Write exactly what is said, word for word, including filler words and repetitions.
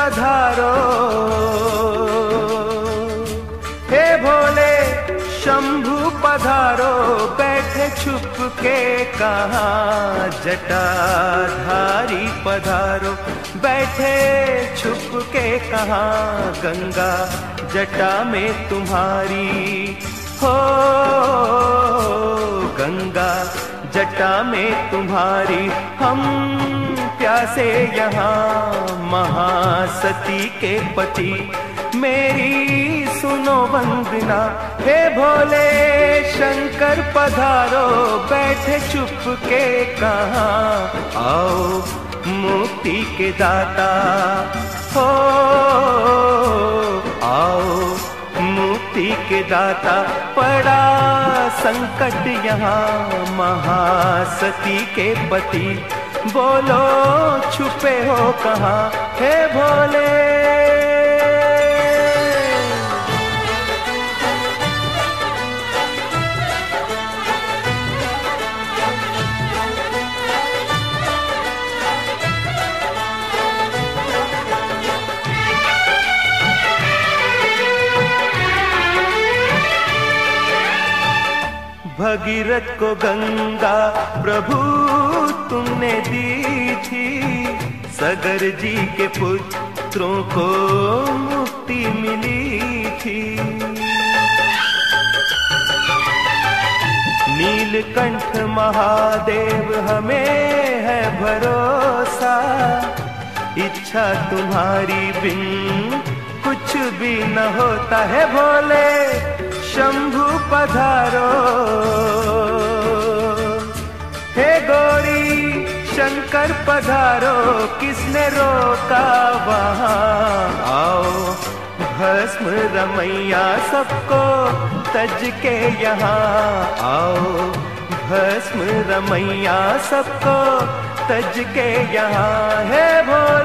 पधारो, हे भोले शंभु पधारो, बैठे छुप के कहाँ जटाधारी पधारो, बैठे छुप के कहाँ गंगा जटा में तुम्हारी, हो गंगा जटा में तुम्हारी। हम प्यासे यहाँ महासती के पति, मेरी सुनो वंदना, हे भोले शंकर पधारो, बैठे चुप के कहाँ, आओ मुक्ति के दाता, हो आओ मुक्ति के दाता। पड़ा संकट यहाँ महासती के पति, बोलो छुपे हो कहाँ, हे भोले। भगीरथ को गंगा प्रभु तुमने दी थी, सगर जी के पुत्रों को मुक्ति मिली थी। नीलकंठ महादेव हमें है भरोसा, इच्छा तुम्हारी बिन कुछ भी न होता है। भोले शंभु पधारो, हे गौरी शंकर पधारो, किसने रोका वहाँ, आओ भस्म रमैया सबको तज के यहाँ, आओ भस्म रमैया सबको तज के यहाँ, हे भोले।